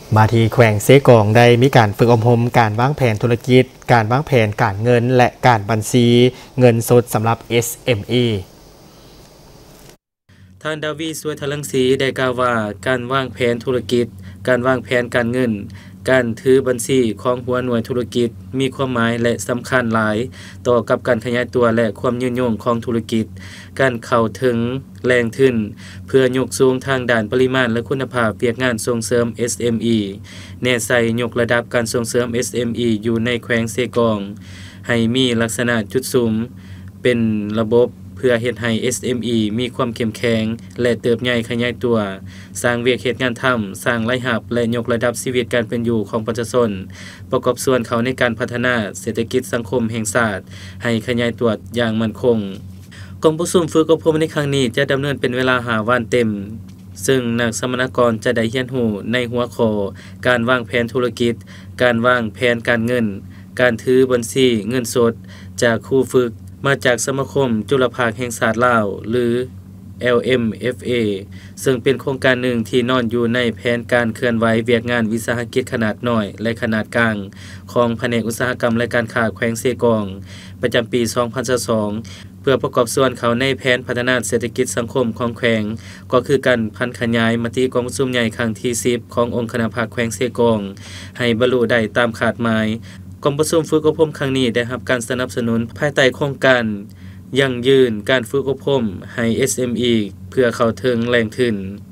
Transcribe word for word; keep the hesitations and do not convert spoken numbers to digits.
มาที่แขวงเซกองได้มีการฝึกอบรมการวางแผนธุรกิจการวางแผนการเงินและการบัญชีเงินสดสำหรับ เอส เอ็ม อีท่านดาวีสวยทะลังสีได้กล่าวว่าการวางแผนธุรกิจการวางแผนการเงินการถือบัญชีของหัวหน่วยธุรกิจมีความหมายและสำคัญหลายต่อกับการขยายตัวและความยืนยงของธุรกิจการเข้าถึงแหล่งทุนเพื่อยกสูงทางด้านปริมาณและคุณภาพเวียกงานส่งเสริม เอส เอ็ม อี แน่ใส่ยกระดับการส่งเสริม เอส เอ็ม อี อยู่ในแขวงเซกองให้มีลักษณะจุดสูงเป็นระบบเพื่อเฮ็ดให้ เอส เอ็ม อี มีความเข้มแข็งและเติบใหญ่ขยายตัวสร้างเวียกเฮ็ดงานทำสร้างรายรับและยกระดับชีวิตการเป็นอยู่ของประชาชนประกอบส่วนเขาในการพัฒนาเศรษฐกิจสังคมแห่งชาติให้ขยายตัวอย่างมั่นคงกองประชุมฝึกอบรมในครั้งนี้จะดำเนินเป็นเวลาห้าวันเต็มซึ่งนักสัมมนากรจะได้เรียนรู้ในหัวข้อการวางแผนธุรกิจการวางแผนการเงินการถือบัญชีเงินสดจากครูฝึกมาจากสมาคมจุลภาคแห่งชาติลาวหรือ แอล เอ็ม เอฟ เอ ซึ่งเป็นโครงการหนึ่งที่นอนอยู่ในแผนการเคลื่อนไหวเวียกงานวิสาหกิจขนาดน้อยและขนาดกลางของแผนกอุตสาหกรรมและการค้าแขวงเซกองประจำปี สองพันยี่สิบสอง เพื่อประกอบส่วนเขาในแผนพัฒนาเศรษฐกิจสังคมของแขวงก็คือการพันขยายมติกองประชุมใหญ่ครั้งที่สิบขององค์คณะภาคแขวงเซกองให้บรรลุได้ตามคาดหมายกองประชุมฝึกอบรมครั้งนี้ได้รับการสนับสนุนภายใต้โครงการยั่งยืนการฝึกอบรมให้ เอส เอ็ม อี เพื่อเข้าถึงแหล่งทุน